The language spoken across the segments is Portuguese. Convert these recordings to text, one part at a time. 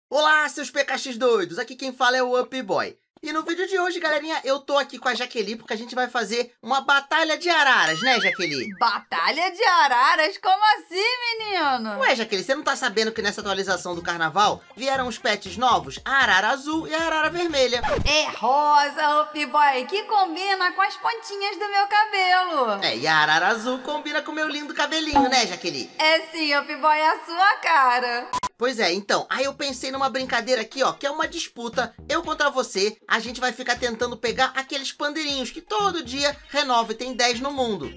Olá, seus PKX doidos! Aqui quem fala é o UpBoy. E no vídeo de hoje, galerinha, eu tô aqui com a Jaqueline porque a gente vai fazer uma batalha de araras, né, Jaqueline? Batalha de araras? Como assim, menino? Ué, Jaqueline, você não tá sabendo que nessa atualização do carnaval vieram os pets novos? A arara azul e a arara vermelha. É rosa, UpBoy, que combina com as pontinhas do meu cabelo. É, e a arara azul combina com o meu lindo cabelinho, né, Jaqueline? É sim, UpBoy, é a sua cara. Pois é, então, aí eu pensei numa brincadeira aqui, ó, que é uma disputa, eu contra você, a gente vai ficar tentando pegar aqueles pandeirinhos que todo dia renova e tem 10 no mundo.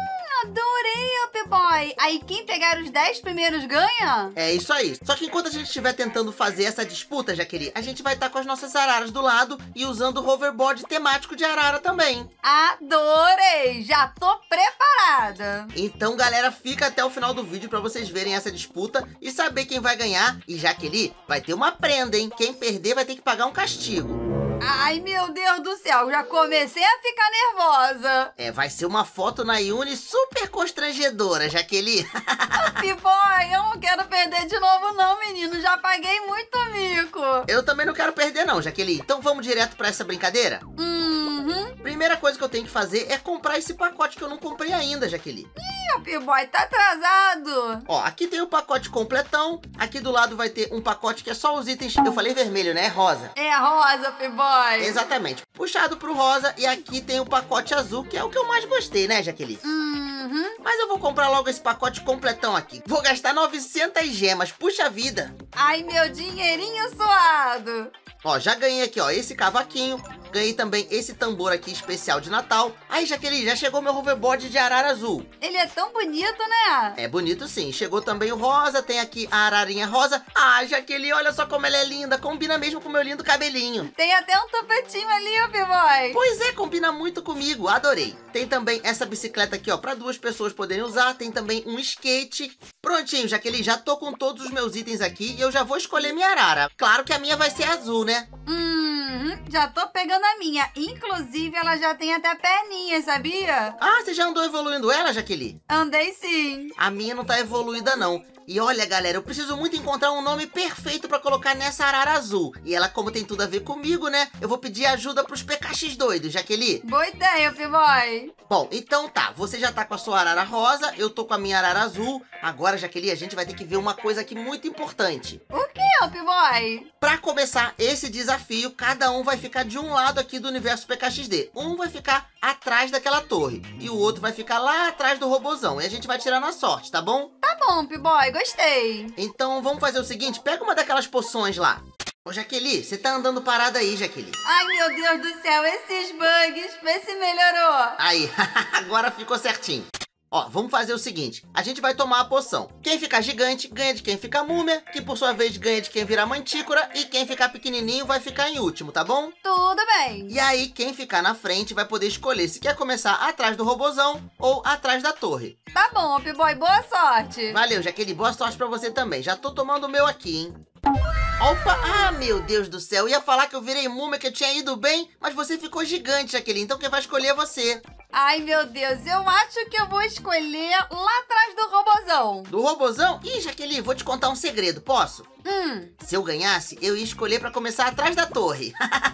Adorei, UpBoy. Aí quem pegar os 10 primeiros ganha? É isso aí. Só que enquanto a gente estiver tentando fazer essa disputa, Jaqueline, a gente vai estar com as nossas araras do lado e usando o hoverboard temático de arara também. Adorei, já tô preparada. Então, galera, fica até o final do vídeo pra vocês verem essa disputa e saber quem vai ganhar. E Jaqueline, vai ter uma prenda, hein? Quem perder vai ter que pagar um castigo. Ai, meu Deus do céu, já comecei a ficar nervosa. É, vai ser uma foto na Yuni super constrangedora, Jaqueline. UpBoy, eu não quero perder de novo não, menino. Já paguei muito mico. Eu também não quero perder não, Jaqueline. Então vamos direto pra essa brincadeira? Primeira coisa que eu tenho que fazer é comprar esse pacote que eu não comprei ainda, Jaqueline. UpBoy, tá atrasado. Ó, aqui tem o pacote completão. Aqui do lado vai ter um pacote que é só os itens. Eu falei vermelho, né? É rosa. É rosa, UpBoy. Exatamente. Puxado pro rosa. E aqui tem o pacote azul, que é o que eu mais gostei, né, Jaqueline? Mas eu vou comprar logo esse pacote completão aqui. Vou gastar 900 gemas. Puxa vida. Ai, meu dinheirinho suado. Ó, já ganhei aqui, ó, esse cavaquinho. Ganhei também esse tambor aqui especial de Natal. Aí, Jaqueline, já chegou meu hoverboard de arara azul. Ele é tão bonito, né? É bonito sim. Chegou também o rosa, tem aqui a ararinha rosa. Ah, Jaqueline, olha só como ela é linda. Combina mesmo com o meu lindo cabelinho. Tem até um tapetinho ali, UpBoy. Pois é, combina muito comigo. Adorei. Tem também essa bicicleta aqui, ó, para duas pessoas poderem usar. Tem também um skate. Prontinho, Jaqueline, já tô com todos os meus itens aqui e eu já vou escolher minha arara. Claro que a minha vai ser azul, né? Já tô pegando a minha. Inclusive, ela já tem até perninhas, sabia? Ah, você já andou evoluindo ela, Jaqueline? Andei sim. A minha não tá evoluída, não. E olha, galera, eu preciso muito encontrar um nome perfeito pra colocar nessa arara azul. E ela, como tem tudo a ver comigo, né? Eu vou pedir ajuda pros PKX doidos, Jaqueline. Boa ideia, UpBoy. Bom, então tá. Você já tá com a sua arara rosa, eu tô com a minha arara azul. Agora, Jaqueline, a gente vai ter que ver uma coisa aqui muito importante. O que, UpBoy? Pra começar esse desafio, cada um vai ficar de um lado aqui do universo PKXD. Um vai ficar atrás daquela torre e o outro vai ficar lá atrás do robozão. E a gente vai tirar na sorte, tá bom? Tá bom, UpBoy, gostei. Então vamos fazer o seguinte, pega uma daquelas poções lá. Ô, Jaqueline, você tá andando parada aí, Jaqueline. Ai, meu Deus do céu, esses bugs, vê se melhorou. Aí, agora ficou certinho. Ó, vamos fazer o seguinte, a gente vai tomar a poção. Quem ficar gigante, ganha de quem ficar múmia, que por sua vez ganha de quem virar mantícora, e quem ficar pequenininho vai ficar em último, tá bom? Tudo bem. E aí, quem ficar na frente vai poder escolher se quer começar atrás do robozão ou atrás da torre. Tá bom, UpBoy, boa sorte. Valeu, Jaqueline, boa sorte pra você também. Já tô tomando o meu aqui, hein? Opa! Ah, meu Deus do céu, eu ia falar que eu virei múmia, que eu tinha ido bem, mas você ficou gigante, Jaqueline, então quem vai escolher é você. Ai, meu Deus, eu acho que eu vou escolher lá atrás do robozão. Do robozão? Ih, Jaqueline, vou te contar um segredo, posso? Se eu ganhasse, eu ia escolher pra começar atrás da torre.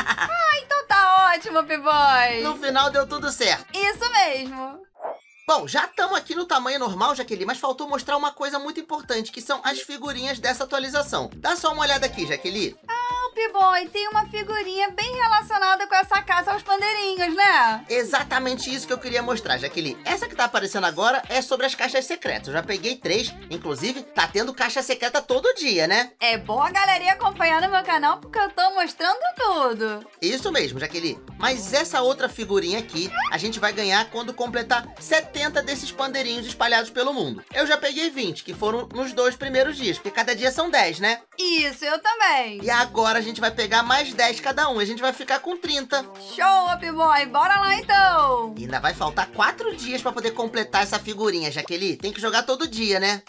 Então tá ótimo, UpBoy. No final deu tudo certo. Isso mesmo. Bom, já estamos aqui no tamanho normal, Jaqueline, mas faltou mostrar uma coisa muito importante, que são as figurinhas dessa atualização. Dá só uma olhada aqui, Jaqueline. UpBoy, tem uma figurinha bem relacionada com essa caça aos pandeirinhos, né? Exatamente isso que eu queria mostrar, Jaqueline. Essa que tá aparecendo agora é sobre as caixas secretas. Eu já peguei 3, inclusive tá tendo caixa secreta todo dia, né? É bom a galerinha acompanhar no meu canal porque eu tô mostrando tudo. Isso mesmo, Jaqueline. Mas essa outra figurinha aqui, a gente vai ganhar quando completar 70 desses pandeirinhos espalhados pelo mundo. Eu já peguei 20, que foram nos 2 primeiros dias, porque cada dia são 10, né? Isso, eu também. E agora a gente vai pegar mais 10 cada um, e a gente vai ficar com 30. Show, UpBoy, bora lá então. E ainda vai faltar 4 dias pra poder completar essa figurinha, Jaqueline. Tem que jogar todo dia, né?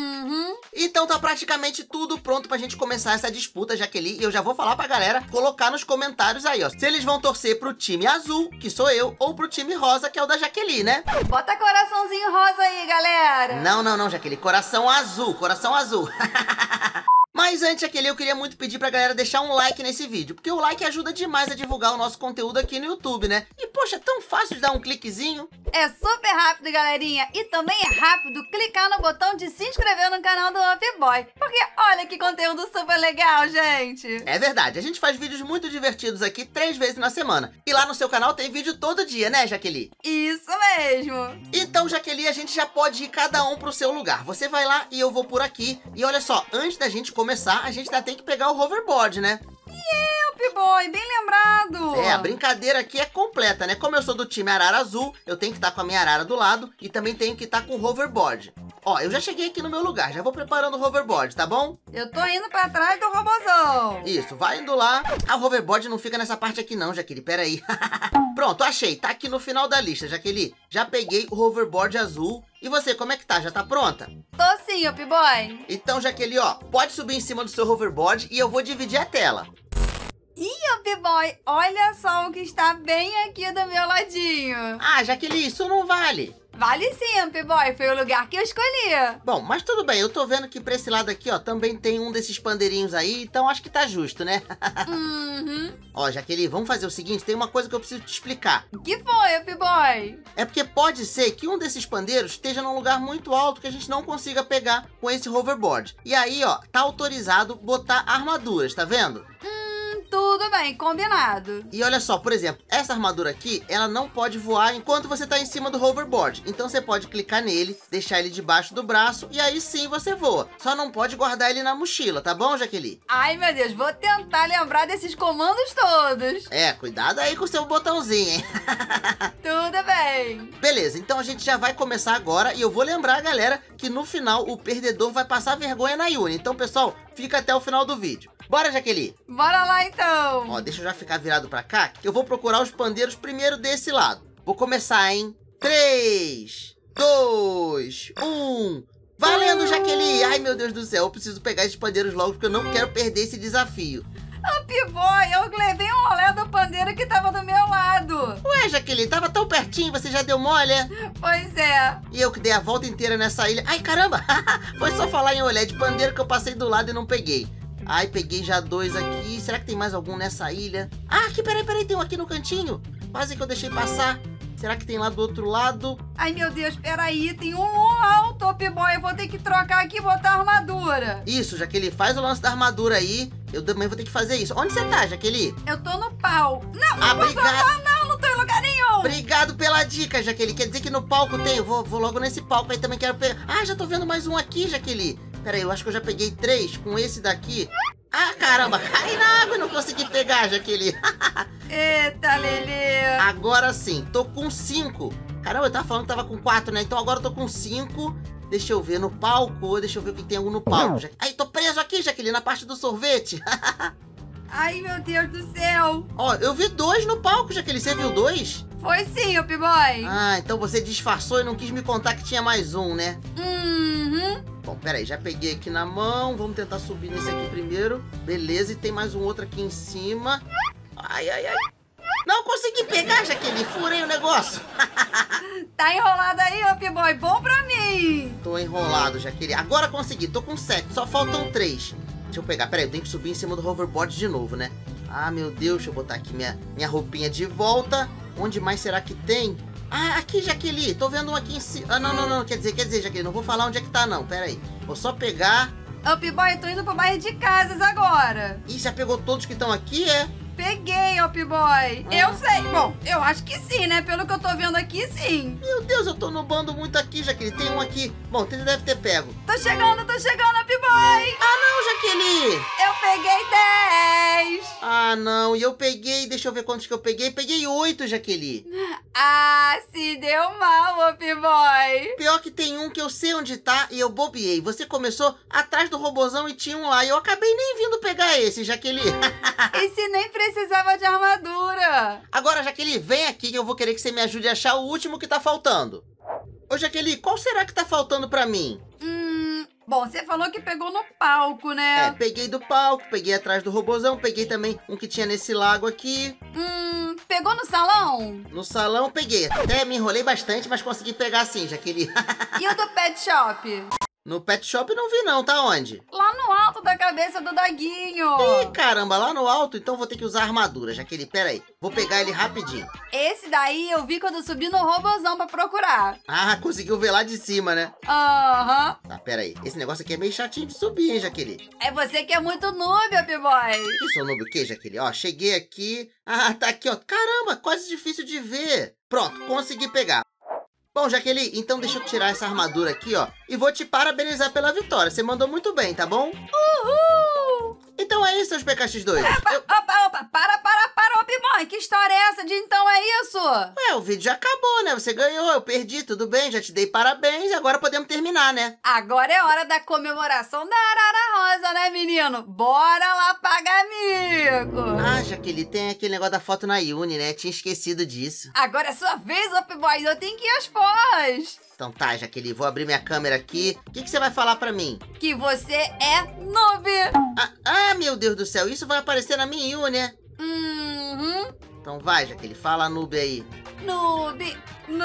Então tá praticamente tudo pronto pra gente começar essa disputa, Jaqueline. E eu já vou falar pra galera colocar nos comentários aí, ó, se eles vão torcer pro time azul, que sou eu, ou pro time rosa, que é o da Jaqueline, né? Bota coraçãozinho rosa aí, galera. Não, Jaqueline. Coração azul, coração azul. Mas antes, Jaqueline, eu queria muito pedir pra galera deixar um like nesse vídeo, porque o like ajuda demais a divulgar o nosso conteúdo aqui no YouTube, né? E, poxa, é tão fácil de dar um cliquezinho. É super rápido, galerinha. E também é rápido clicar no botão de se inscrever no canal do UpBoy. Porque olha que conteúdo super legal, gente. É verdade, a gente faz vídeos muito divertidos aqui 3 vezes na semana. E lá no seu canal tem vídeo todo dia, né, Jaqueline? Isso mesmo. Então, Jaqueline, a gente já pode ir cada um pro seu lugar. Você vai lá e eu vou por aqui. E olha só, antes da gente começar, a gente ainda tem que pegar o hoverboard, né? UpBoy, bem lembrado. É, a brincadeira aqui é completa, né? Como eu sou do time Arara Azul, eu tenho que estar com a minha Arara do lado e também tenho que estar com o hoverboard. Ó, eu já cheguei aqui no meu lugar, já vou preparando o hoverboard, tá bom? Eu tô indo pra trás do robozão. Isso, vai indo lá. Ah, o hoverboard não fica nessa parte aqui não, Jaqueline, pera aí. Pronto, achei, tá aqui no final da lista, Jaqueline. Já peguei o hoverboard azul. E você, como é que tá? Já tá pronta? Tô sim, UpBoy. Então, Jaqueline, ó, pode subir em cima do seu hoverboard e eu vou dividir a tela. Ih, UpBoy, olha só o que está bem aqui do meu ladinho. Ah, Jaqueline, isso não vale. Vale sim, UpBoy, foi o lugar que eu escolhi. Bom, mas tudo bem, eu tô vendo que pra esse lado aqui, ó, também tem um desses pandeirinhos aí, então acho que tá justo, né? Ó, Jaqueline, vamos fazer o seguinte, tem uma coisa que eu preciso te explicar. O que foi, UpBoy? É porque pode ser que um desses pandeiros esteja num lugar muito alto que a gente não consiga pegar com esse hoverboard. E aí, ó, tá autorizado botar armaduras, tá vendo? Tudo bem, combinado. E olha só, por exemplo, essa armadura aqui, ela não pode voar enquanto você tá em cima do hoverboard. Então você pode clicar nele, deixar ele debaixo do braço e aí sim você voa. Só não pode guardar ele na mochila, tá bom, Jaqueline? Ai, meu Deus, vou tentar lembrar desses comandos todos. É, cuidado aí com o seu botãozinho, hein? Tudo bem. Beleza, então a gente já vai começar agora e eu vou lembrar a galera que no final o perdedor vai passar vergonha na Yuni. Então, pessoal, fica até o final do vídeo. Bora, Jaqueline? Bora lá, então. Ó, deixa eu já ficar virado pra cá, que eu vou procurar os pandeiros primeiro desse lado. Vou começar, hein? 3, 2, 1... Valendo, Jaqueline! Ai, meu Deus do céu, eu preciso pegar esses pandeiros logo, porque eu não quero perder esse desafio. UpBoy, eu levei um rolê do pandeiro que tava do meu lado. Ué, Jaqueline, tava tão pertinho, você já deu mole? Pois é. E eu que dei a volta inteira nessa ilha. Ai, caramba! Foi só falar em olé de pandeiro que eu passei do lado e não peguei. Ai, peguei já 2 aqui. Será que tem mais algum nessa ilha? Ah, aqui, peraí, tem um aqui no cantinho. Quase que eu deixei passar. Será que tem lá do outro lado? Ai, meu Deus, peraí, tem um alto, UpBoy. Eu vou ter que trocar aqui e botar a armadura. Isso, Jaqueline, faz o lance da armadura aí. Eu também vou ter que fazer isso. Onde você tá, Jaqueline? Eu tô no palco. Não, obrigado. Não tô em lugar nenhum. Obrigado pela dica, Jaqueline. Quer dizer que no palco tem? Eu vou logo nesse palco aí, também quero pegar. Ah, já tô vendo mais um aqui, Jaqueline. Peraí, eu acho que eu já peguei 3 com esse daqui. Ah, caramba, caí na água e não consegui pegar, Jaqueline. Eita, Lelê. Agora sim, tô com 5. Caramba, eu tava falando que tava com 4, né? Então agora eu tô com 5. Deixa eu ver no palco. Deixa eu ver o que tem algum no palco. Ai, tô preso aqui, Jaqueline, na parte do sorvete. Ai, meu Deus do céu. Ó, eu vi 2 no palco, Jaqueline. Você viu 2? Foi sim, UpBoy. Ah, então você disfarçou e não quis me contar que tinha mais um, né? Bom, peraí, já peguei aqui na mão. Vamos tentar subir nesse aqui primeiro. Beleza, e tem mais um outro aqui em cima. Ai. Não consegui pegar, Jaqueline. Furei o negócio. Tá enrolado aí, UpBoy. Bom pra mim. Tô enrolado, Jaqueline. Agora consegui. Tô com 7. Só faltam 3. Deixa eu pegar. Peraí, eu tenho que subir em cima do hoverboard de novo, né? Ah, meu Deus. Deixa eu botar aqui minha roupinha de volta. Onde mais será que tem? Ah, aqui, Jaqueline. Tô vendo um aqui em cima. Ah, não. Quer dizer, Jaqueline. Não vou falar onde é que tá, não. Pera aí. Vou só pegar. UpBoy, tô indo pro bairro de casas agora. Ih, já pegou todos que estão aqui, é? Peguei, UpBoy. Eu sei. Bom, eu acho que sim, né? Pelo que eu tô vendo aqui, sim. Meu Deus, eu tô no bando muito aqui, Jaqueline. Tem um aqui. Bom, você deve ter pego. Tô chegando, UpBoy. Ah, não, Jaqueline. Eu peguei 10. Ah, não. E eu peguei... Deixa eu ver quantos que eu peguei. Peguei 8, Jaqueline. Ah, se deu mal, UpBoy. Pior que tem um que eu sei onde tá e eu bobeei. Você começou atrás do robozão e tinha um lá. E eu acabei nem vindo pegar esse, Jaqueline. E se nem precisava de armadura? Agora, Jaqueline, vem aqui que eu vou querer que você me ajude a achar o último que tá faltando. Ô, Jaqueline, qual será que tá faltando pra mim? Bom, você falou que pegou no palco, né? É, peguei do palco, peguei atrás do robozão, peguei também um que tinha nesse lago aqui. Pegou no salão? No salão, peguei. Até me enrolei bastante, mas consegui pegar sim, Jaqueline. E o do pet shop? No pet shop não vi não, tá onde? Lá no alto da cabeça do Doguinho. Ih, caramba, lá no alto, então vou ter que usar armadura, Jaqueline. Pera aí, vou pegar ele rapidinho. Esse daí eu vi quando subi no robozão pra procurar. Ah, conseguiu ver lá de cima, né? Aham. Tá, pera aí. Esse negócio aqui é meio chatinho de subir, hein, Jaqueline? É você que é muito noob, Op-Boy. Que sou noob o quê, Jaqueline? Ó, cheguei aqui. Ah, tá aqui, ó. Caramba, quase difícil de ver. Pronto, consegui pegar. Bom, Jaqueline, então deixa eu tirar essa armadura aqui, ó. E vou te parabenizar pela vitória. Você mandou muito bem, tá bom? Uhul! Então é isso, seus PKX doidos. Opa, para, Op-Boy. Que história é essa de então é isso? Ué, o vídeo já acabou, né? Você ganhou, eu perdi, tudo bem, já te dei parabéns, agora podemos terminar, né? Agora é hora da comemoração da Arara Rosa, né, menino? Bora lá pagar mico! Ah, Jaqueline, tem aquele negócio da foto na Yuni, né? Tinha esquecido disso. Agora é sua vez, Op-Boy. Eu tenho que ir às pós. Então tá, Jaqueline, vou abrir minha câmera aqui. O que você vai falar pra mim? Que você é noob. Meu Deus do céu, isso vai aparecer na minha Yuni, né? Uhum. Então vai, Jaqueline, fala noob aí. Noob.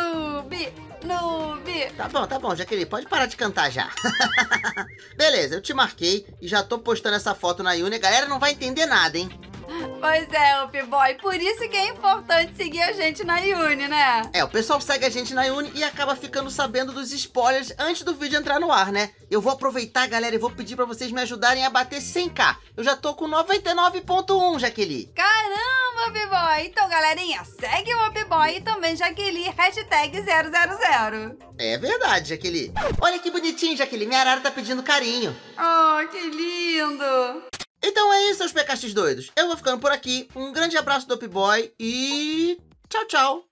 Tá bom, Jaqueline, pode parar de cantar já. Beleza, eu te marquei e já tô postando essa foto na Yuni. A galera não vai entender nada, hein? Pois é, Op-Boy. Por isso que é importante seguir a gente na Yuni, né? É, o pessoal segue a gente na Yuni e acaba ficando sabendo dos spoilers antes do vídeo entrar no ar, né? Eu vou aproveitar, galera, e vou pedir pra vocês me ajudarem a bater 100k. Eu já tô com 99.1, Jaqueline. Caramba, Op-Boy. Então, galerinha, segue o Op-Boy e também Jaqueline, #000. É verdade, Jaqueline. Olha que bonitinho, Jaqueline. Minha arara tá pedindo carinho. Oh, que lindo. Então é isso, seus PKX doidos. Eu vou ficando por aqui. Um grande abraço do Op-Boy e tchau, tchau.